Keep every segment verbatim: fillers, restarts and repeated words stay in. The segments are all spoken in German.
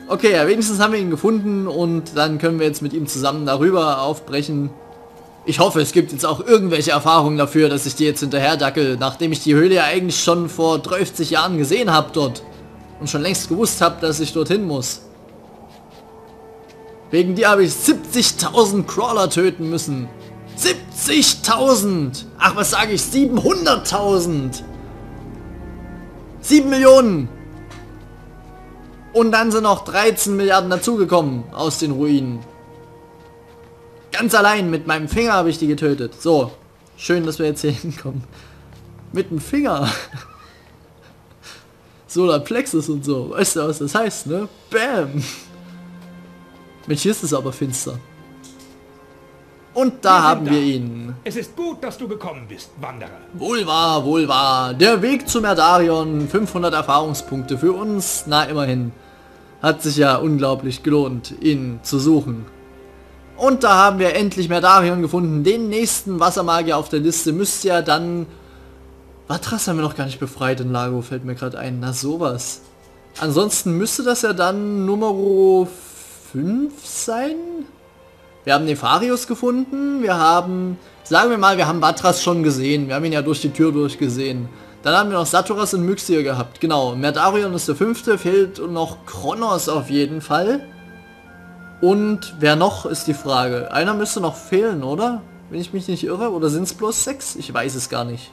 Okay, ja, wenigstens haben wir ihn gefunden und dann können wir jetzt mit ihm zusammen darüber aufbrechen. Ich hoffe, es gibt jetzt auch irgendwelche Erfahrungen dafür, dass ich die jetzt hinterher dackel, nachdem ich die Höhle ja eigentlich schon vor dreißig Jahren gesehen habe dort. Und schon längst gewusst habe, dass ich dorthin muss. Wegen dir habe ich siebzigtausend Crawler töten müssen. siebzigtausend! Ach, was sage ich? siebenhunderttausend! sieben Millionen! Und dann sind noch dreizehn Milliarden dazugekommen aus den Ruinen. Ganz allein mit meinem Finger habe ich die getötet. So, schön, dass wir jetzt hier hinkommen. Mit dem Finger. Solarplexus und so. Weißt du, was das heißt, ne? Bam! Mensch, hier ist es aber finster. Und da haben wir ihn. Es ist gut, dass du gekommen bist, Wanderer. Wohl wahr, wohl wahr. Der Weg zu Merdarion, fünfhundert Erfahrungspunkte für uns. Na, immerhin. Hat sich ja unglaublich gelohnt, ihn zu suchen. Und da haben wir endlich Merdarion gefunden. Den nächsten Wassermagier auf der Liste müsste ja dann... Vatras haben wir noch gar nicht befreit in Lago, fällt mir gerade ein. Na sowas. Ansonsten müsste das ja dann Nummer fünf sein. Wir haben Nefarius gefunden. Wir haben... Sagen wir mal, wir haben Vatras schon gesehen. Wir haben ihn ja durch die Tür durchgesehen. Dann haben wir noch Saturas und Myxir gehabt. Genau, Merdarion ist der fünfte. Fehlt noch Kronos auf jeden Fall. Und wer noch, ist die Frage. Einer müsste noch fehlen, oder? Wenn ich mich nicht irre. Oder sind es bloß sechs? Ich weiß es gar nicht.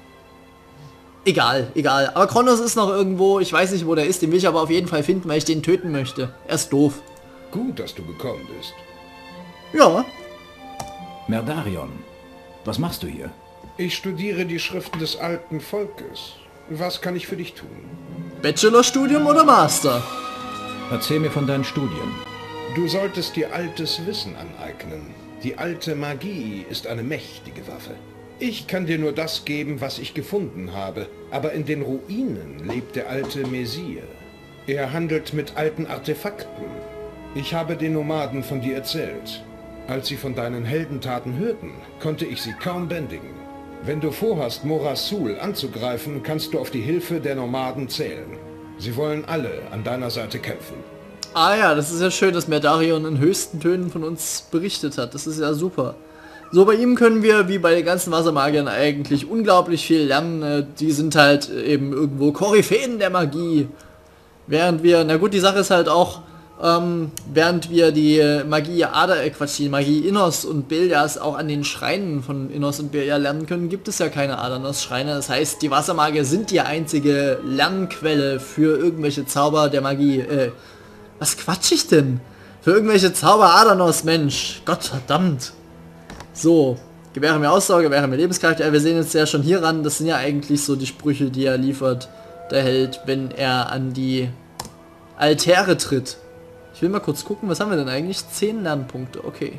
Egal, egal. Aber Kronos ist noch irgendwo. Ich weiß nicht, wo der ist. Den will ich aber auf jeden Fall finden, weil ich den töten möchte. Er ist doof. Gut, dass du gekommen bist. Ja. Merdarion, was machst du hier? Ich studiere die Schriften des alten Volkes. Was kann ich für dich tun? Bachelorstudium oder Master? Erzähl mir von deinen Studien. Du solltest dir altes Wissen aneignen. Die alte Magie ist eine mächtige Waffe. Ich kann dir nur das geben, was ich gefunden habe. Aber in den Ruinen lebt der alte Mesir. Er handelt mit alten Artefakten. Ich habe den Nomaden von dir erzählt. Als sie von deinen Heldentaten hörten, konnte ich sie kaum bändigen. Wenn du vorhast, Morasul anzugreifen, kannst du auf die Hilfe der Nomaden zählen. Sie wollen alle an deiner Seite kämpfen. Ah ja, das ist ja schön, dass Merdarion in höchsten Tönen von uns berichtet hat. Das ist ja super. So, bei ihm können wir, wie bei den ganzen Wassermagiern, eigentlich unglaublich viel lernen. Die sind halt eben irgendwo Koryphäen der Magie. Während wir, na gut, die Sache ist halt auch, ähm, während wir die Magie Ada, äh Quatsch, die Magie Innos und Belias auch an den Schreinen von Innos und Belia lernen können, gibt es ja keine Adanos-Schreine. Das heißt, die Wassermagier sind die einzige Lernquelle für irgendwelche Zauber der Magie. Äh, was quatsch ich denn? Für irgendwelche Zauber Adanos, Mensch. Gott verdammt. So, gewähre mir Ausdauer, gewähre mir Lebenscharakter. Wir sehen jetzt ja schon hier ran, das sind ja eigentlich so die Sprüche, die er liefert, der Held, wenn er an die Altäre tritt. Ich will mal kurz gucken, was haben wir denn eigentlich? zehn Lernpunkte, okay.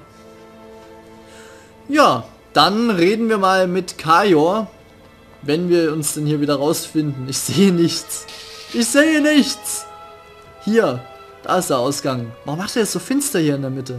Ja, dann reden wir mal mit Kajor, wenn wir uns denn hier wieder rausfinden. Ich sehe nichts. Ich sehe nichts. Hier, da ist der Ausgang. Warum macht er jetzt so finster hier in der Mitte?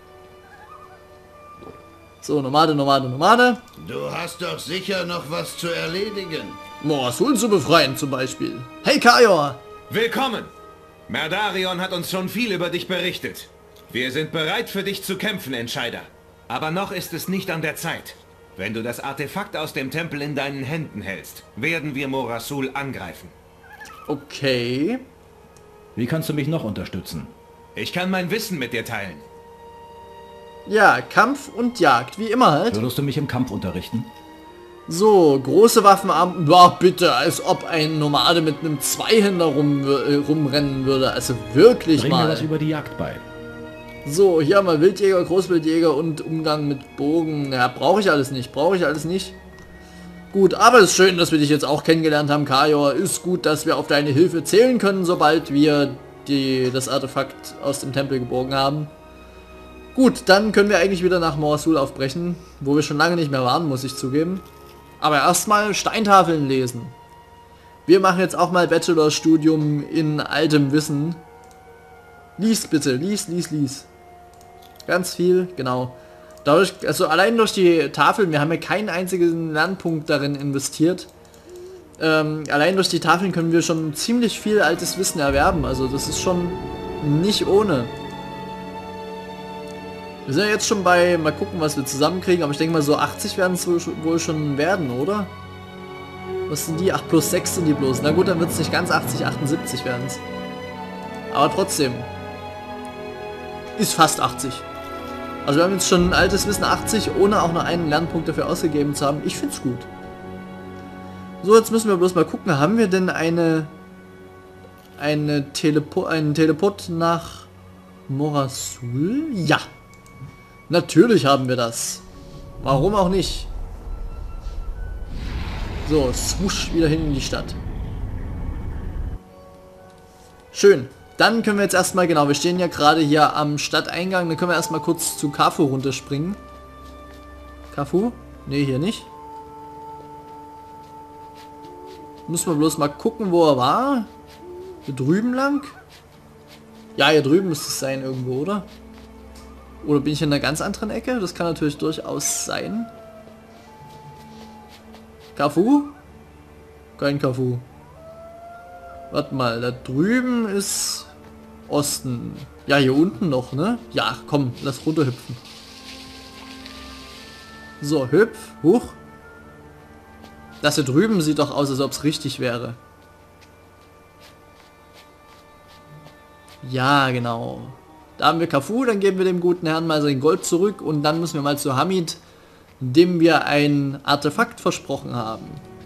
So, Nomade, Nomade, Nomade. Du hast doch sicher noch was zu erledigen. Morasul zu befreien zum Beispiel. Hey Kajor! Willkommen! Merdarion hat uns schon viel über dich berichtet. Wir sind bereit für dich zu kämpfen, Entscheider. Aber noch ist es nicht an der Zeit. Wenn du das Artefakt aus dem Tempel in deinen Händen hältst, werden wir Morasul angreifen. Okay. Wie kannst du mich noch unterstützen? Ich kann mein Wissen mit dir teilen. Ja, Kampf und Jagd, wie immer halt. Würdest du mich im Kampf unterrichten? So, große Waffen am... Boah, bitte, als ob ein Nomade mit einem Zweihänder rum, äh, rumrennen würde. Also wirklich Bring mal. mir was über die Jagd bei. So, hier haben wir Wildjäger, Großwildjäger und Umgang mit Bogen. Ja, brauche ich alles nicht, brauche ich alles nicht. Gut, aber es ist schön, dass wir dich jetzt auch kennengelernt haben, Kajor. Ist gut, dass wir auf deine Hilfe zählen können, sobald wir die, das Artefakt aus dem Tempel geborgen haben. Gut, dann können wir eigentlich wieder nach Morasul aufbrechen, wo wir schon lange nicht mehr waren, muss ich zugeben. Aber erstmal Steintafeln lesen. Wir machen jetzt auch mal Bachelorstudium in altem Wissen. Lies bitte, lies, lies, lies. Ganz viel, genau. Dadurch, also allein durch die Tafeln, wir haben ja keinen einzigen Lernpunkt darin investiert. Ähm, allein durch die Tafeln können wir schon ziemlich viel altes Wissen erwerben. Also das ist schon nicht ohne. Wir sind ja jetzt schon bei, mal gucken, was wir zusammenkriegen, aber ich denke mal so achtzig werden es wohl schon werden, oder? Was sind die? Ach, plus sechs sind die bloß. Na gut, dann wird es nicht ganz achtzig, achtundsiebzig werden es. Aber trotzdem. Ist fast achtzig. Also wir haben jetzt schon ein altes Wissen achtzig, ohne auch nur einen Lernpunkt dafür ausgegeben zu haben. Ich finde es gut. So, jetzt müssen wir bloß mal gucken, haben wir denn eine, eine Telepo einen Teleport nach Morasul? Ja. Natürlich haben wir das. Warum auch nicht? So, swoosh, wieder hin in die Stadt. Schön. Dann können wir jetzt erstmal, genau, wir stehen ja gerade hier am Stadteingang, dann können wir erstmal kurz zu Kafu runterspringen. Kafu? Ne, hier nicht. Müssen wir bloß mal gucken, wo er war. Hier drüben lang? Ja, hier drüben müsste es sein irgendwo, oder? Oder bin ich in einer ganz anderen Ecke? Das kann natürlich durchaus sein. Kafu? Kein Kafu. Warte mal, da drüben ist Osten. Ja, hier unten noch, ne? Ja, komm, lass runterhüpfen. So, hüpf, hoch. Das hier drüben sieht doch aus, als ob es richtig wäre. Ja, genau. Da haben wir Kafu, dann geben wir dem guten Herrn mal sein Gold zurück und dann müssen wir mal zu Hamid, dem wir ein Artefakt versprochen haben.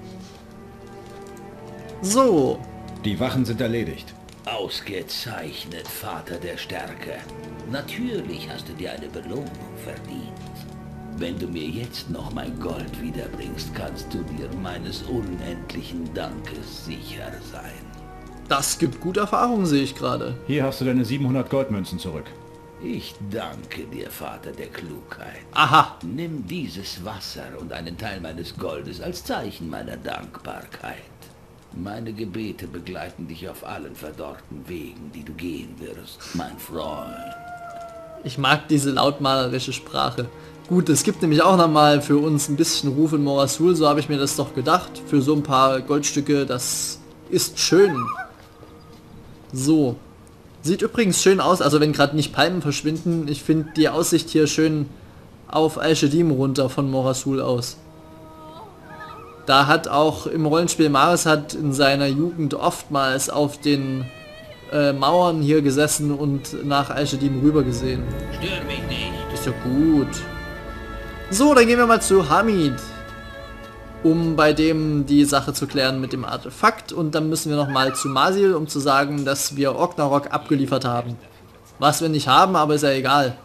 So. Die Wachen sind erledigt. Ausgezeichnet, Vater der Stärke. Natürlich hast du dir eine Belohnung verdient. Wenn du mir jetzt noch mein Gold wiederbringst, kannst du dir meines unendlichen Dankes sicher sein. Das gibt gute Erfahrungen, sehe ich gerade. Hier hast du deine siebenhundert Goldmünzen zurück. Ich danke dir, Vater der Klugheit. Aha. Nimm dieses Wasser und einen Teil meines Goldes als Zeichen meiner Dankbarkeit. Meine Gebete begleiten dich auf allen verdorrten Wegen, die du gehen wirst, mein Freund. Ich mag diese lautmalerische Sprache. Gut, es gibt nämlich auch nochmal für uns ein bisschen Ruf in Morasul, so habe ich mir das doch gedacht. Für so ein paar Goldstücke, das ist schön. So. Sieht übrigens schön aus, also wenn gerade nicht Palmen verschwinden. Ich finde die Aussicht hier schön auf Al-Shadim runter von Morasul aus. Da hat auch im Rollenspiel Maris hat in seiner Jugend oftmals auf den äh, Mauern hier gesessen und nach Al-Shadim rüber gesehen. Stör mich nicht. Ist ja gut. So, dann gehen wir mal zu Hamid, um bei dem die Sache zu klären mit dem Artefakt. Und dann müssen wir nochmal zu Masil, um zu sagen, dass wir Ognarok abgeliefert haben. Was wir nicht haben, aber ist ja egal.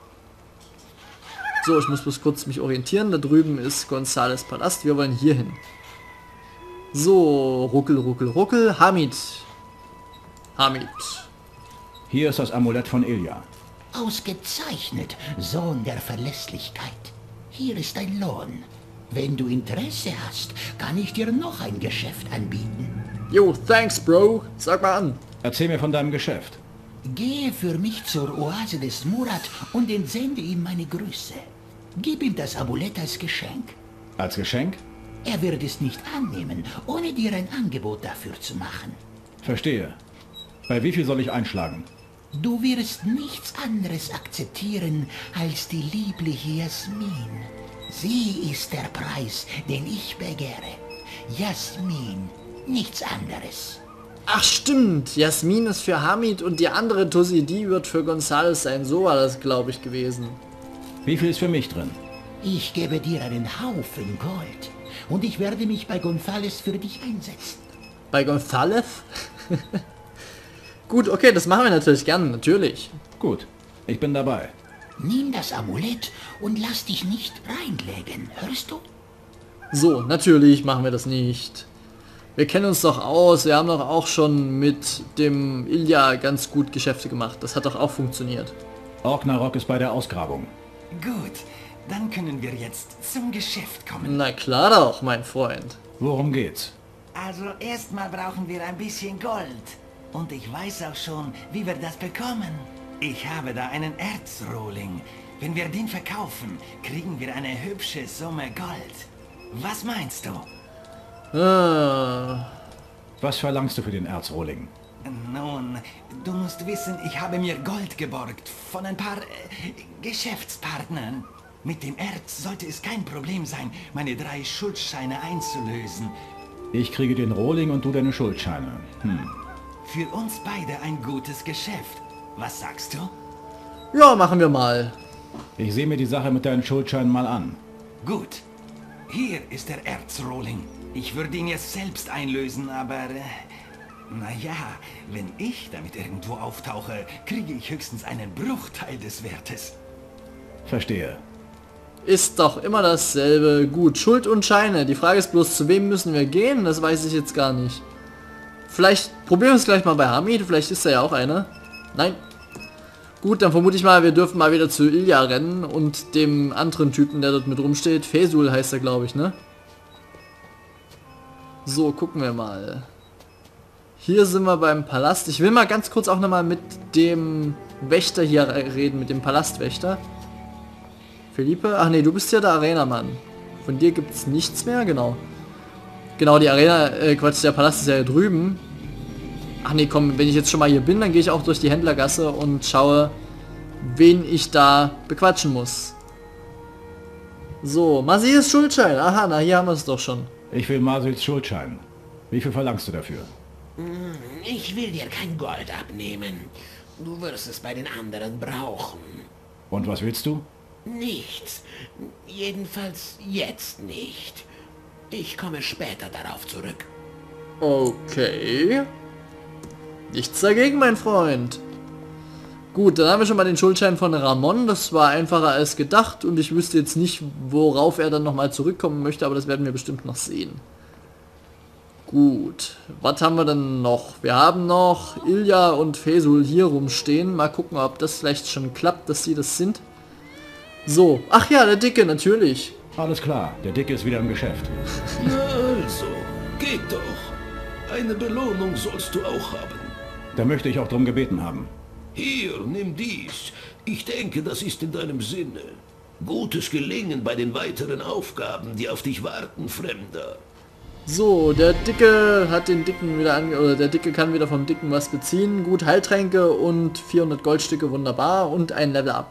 So, ich muss bloß kurz mich orientieren. Da drüben ist Gonzales Palast. Wir wollen hier hin. So, ruckel, ruckel, ruckel. Hamid. Hamid. Hier ist das Amulett von Ilya. Ausgezeichnet, Sohn der Verlässlichkeit. Hier ist dein Lohn. Wenn du Interesse hast, kann ich dir noch ein Geschäft anbieten. Jo, thanks, Bro. Sag mal an. Erzähl mir von deinem Geschäft. Gehe für mich zur Oase des Murat und entsende ihm meine Grüße. Gib ihm das Amulett als Geschenk. Als Geschenk? Er wird es nicht annehmen, ohne dir ein Angebot dafür zu machen. Verstehe. Bei wie viel soll ich einschlagen? Du wirst nichts anderes akzeptieren als die liebliche Jasmin. Sie ist der Preis, den ich begehre. Jasmin, nichts anderes. Ach stimmt, Jasmin ist für Hamid und die andere Tussi, die wird für Gonzales sein. So war das, glaube ich, gewesen. Wie viel ist für mich drin? Ich gebe dir einen Haufen Gold und ich werde mich bei Gonzales für dich einsetzen. Bei Gonzales? Gut, okay, das machen wir natürlich gerne, natürlich. Gut, ich bin dabei. Nimm das Amulett und lass dich nicht reinlegen, hörst du? So, natürlich machen wir das nicht. Wir kennen uns doch aus, wir haben doch auch schon mit dem Ilya ganz gut Geschäfte gemacht. Das hat doch auch funktioniert. Ognarok ist bei der Ausgrabung. Gut, dann können wir jetzt zum Geschäft kommen. Na klar doch, mein Freund. Worum geht's? Also erstmal brauchen wir ein bisschen Gold. Und ich weiß auch schon, wie wir das bekommen. Ich habe da einen Erzrohling. Wenn wir den verkaufen, kriegen wir eine hübsche Summe Gold. Was meinst du? Ah. Was verlangst du für den Erzrohling? Nun, du musst wissen, ich habe mir Gold geborgt von ein paar äh, Geschäftspartnern. Mit dem Erz sollte es kein Problem sein, meine drei Schuldscheine einzulösen. Ich kriege den Rohling und du deine Schuldscheine. Hm. Für uns beide ein gutes Geschäft. Was sagst du? Ja, machen wir mal. Ich sehe mir die Sache mit deinen Schuldscheinen mal an. Gut. Hier ist der Erzrohling. Ich würde ihn jetzt selbst einlösen, aber... Äh, naja, wenn ich damit irgendwo auftauche, kriege ich höchstens einen Bruchteil des Wertes. Verstehe. Ist doch immer dasselbe. Gut, Schuld und Scheine. Die Frage ist bloß, zu wem müssen wir gehen? Das weiß ich jetzt gar nicht. Vielleicht probieren wir es gleich mal bei Hamid. Vielleicht ist da ja auch einer. Nein. Gut, dann vermute ich mal, wir dürfen mal wieder zu Ilya rennen und dem anderen Typen, der dort mit rumsteht. Fesul heißt er, glaube ich, ne? So, gucken wir mal. Hier sind wir beim Palast. Ich will mal ganz kurz auch nochmal mit dem Wächter hier reden, mit dem Palastwächter. Felipe? Ach nee, du bist ja der Arena-Mann. Von dir gibt es nichts mehr, genau. Genau, die Arena, äh, Quatsch, der Palast ist ja hier drüben. Ach nee, komm, wenn ich jetzt schon mal hier bin, dann gehe ich auch durch die Händlergasse und schaue, wen ich da bequatschen muss. So, Masils Schuldschein. Aha, na, hier haben wir es doch schon. Ich will Masils Schuldschein. Wie viel verlangst du dafür? Ich will dir kein Gold abnehmen. Du wirst es bei den anderen brauchen. Und was willst du? Nichts. Jedenfalls jetzt nicht. Ich komme später darauf zurück. Okay. Nichts dagegen, mein Freund. Gut, dann haben wir schon mal den Schuldschein von Ramon. Das war einfacher als gedacht und ich wüsste jetzt nicht, worauf er dann nochmal zurückkommen möchte, aber das werden wir bestimmt noch sehen. Gut, was haben wir denn noch? Wir haben noch Ilya und Fesul hier rumstehen. Mal gucken, ob das vielleicht schon klappt, dass sie das sind. So, ach ja, der Dicke, natürlich. Alles klar, der Dicke ist wieder im Geschäft. Na also, geht doch. Eine Belohnung sollst du auch haben. Da möchte ich auch drum gebeten haben. Hier, nimm dies. Ich denke, das ist in deinem Sinne. Gutes Gelingen bei den weiteren Aufgaben, die auf dich warten, Fremder. So, der Dicke hat den Dicken wieder an, oder der Dicke kann wieder vom Dicken was beziehen. Gut, Heiltränke und vierhundert Goldstücke, wunderbar. Und ein Level Up.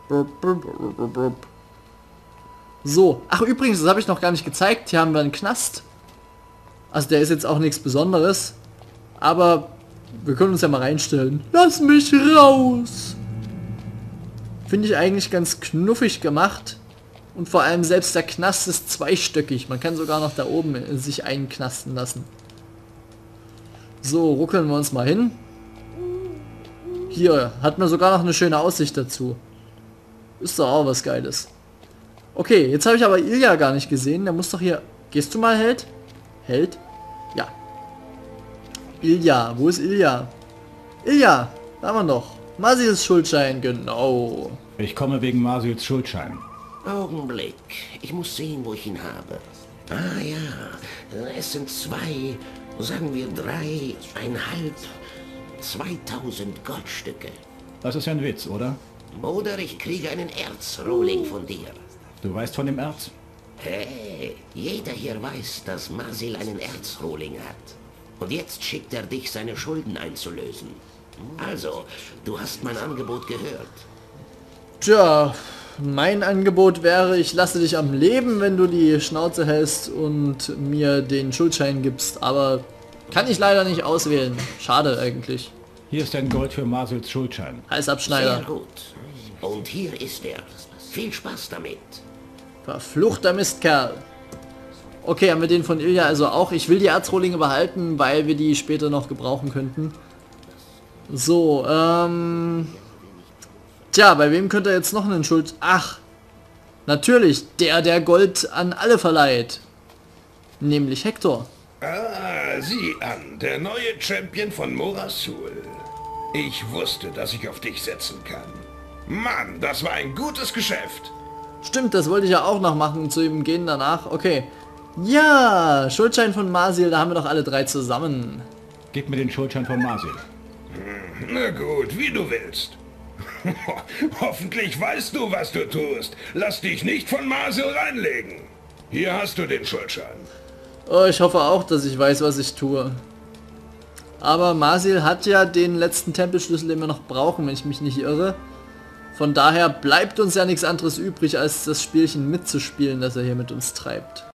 So, ach übrigens, das habe ich noch gar nicht gezeigt. Hier haben wir einen Knast. Also der ist jetzt auch nichts Besonderes. Aber wir können uns ja mal reinstellen. Lass mich raus! Finde ich eigentlich ganz knuffig gemacht. Und vor allem selbst der Knast ist zweistöckig. Man kann sogar noch da oben sich einknasten lassen. So, ruckeln wir uns mal hin. Hier hat man sogar noch eine schöne Aussicht dazu. Ist doch auch was Geiles. Okay, jetzt habe ich aber Ilya gar nicht gesehen. Der muss doch hier... Gehst du mal, Held? Held? Ja. Ilya, wo ist Ilya? Ilya, da haben wir noch. Masils Schuldschein, genau. Ich komme wegen Masils Schuldschein. Augenblick. Ich muss sehen, wo ich ihn habe. Ah ja, es sind zwei, sagen wir drei, einhalb, zweitausend Goldstücke. Das ist ja ein Witz, oder? Oder ich kriege einen Erzrohling von dir. Du weißt von dem Erz? Hey, jeder hier weiß, dass Masil einen Erzrohling hat. Und jetzt schickt er dich, seine Schulden einzulösen. Also, du hast mein Angebot gehört. Tja, mein Angebot wäre, ich lasse dich am Leben, wenn du die Schnauze hältst und mir den Schuldschein gibst. Aber kann ich leider nicht auswählen. Schade eigentlich. Hier ist dein Gold für Masils Schuldschein. Halsabschneider. Sehr gut. Und hier ist er. Viel Spaß damit. Verfluchter Mistkerl. Okay, haben wir den von Ilya also auch. Ich will die Erzrohlinge behalten, weil wir die später noch gebrauchen könnten. So, ähm... Tja, bei wem könnte er jetzt noch einen Schuld... Ach, natürlich, der, der Gold an alle verleiht. Nämlich Hector. Ah, sieh an, der neue Champion von Morasul. Ich wusste, dass ich auf dich setzen kann. Mann, das war ein gutes Geschäft. Stimmt, das wollte ich ja auch noch machen, zu ihm gehen danach. Okay. Ja, Schuldschein von Masil, da haben wir doch alle drei zusammen. Gib mir den Schuldschein von Masil. Hm, na gut, wie du willst. Hoffentlich weißt du, was du tust. Lass dich nicht von Masil reinlegen. Hier hast du den Schuldschein. Oh, ich hoffe auch, dass ich weiß, was ich tue. Aber Masil hat ja den letzten Tempelschlüssel, den wir noch brauchen, wenn ich mich nicht irre. Von daher bleibt uns ja nichts anderes übrig, als das Spielchen mitzuspielen, das er hier mit uns treibt.